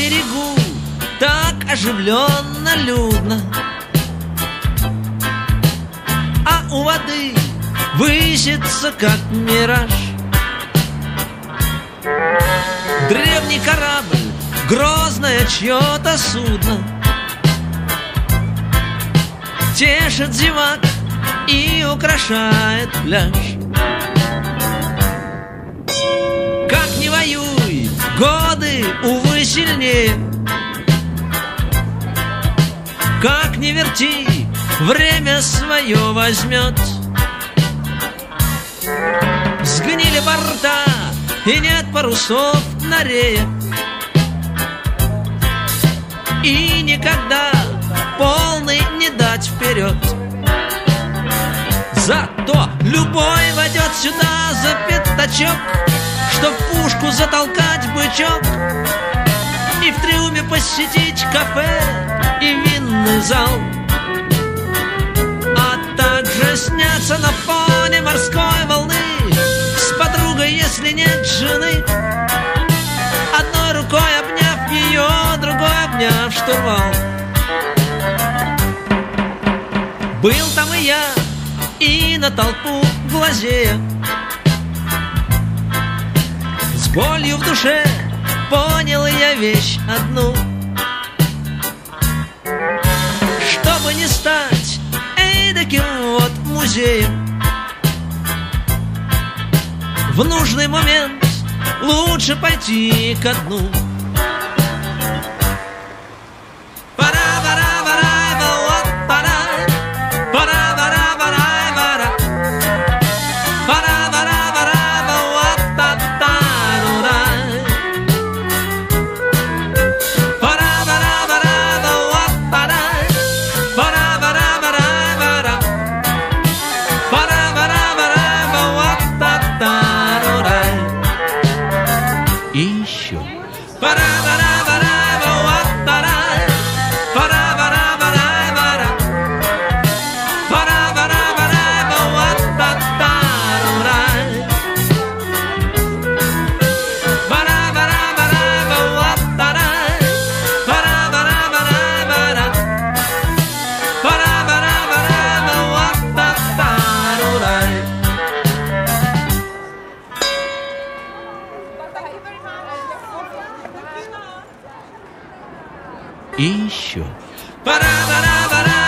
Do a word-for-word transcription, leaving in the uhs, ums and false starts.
берегу так оживленно, людно, а у воды высится, как мираж, древний корабль, грозное чье-то судно, тешит зевак и украшает пляж. Как ни воюй, годы, увы, сильнее. Как ни верти, время свое возьмет. Сгнили борта, и нет парусов на рее. И никогда полный не дать вперед. Зато любой войдет сюда за пятачок, чтоб пушку затолкать бычок, и в трюме посетить кафе и винный зал, а также сняться на фоне морской волны с подругой, если нет жены, одной рукой обняв ее, другой обняв штурвал. Был там и я, и на толпу глазея, с болью в душе понял я вещь одну: чтобы не стать эдаким вот музеем, в нужный момент лучше пойти ко дну. И еще. Пора, пора, пора.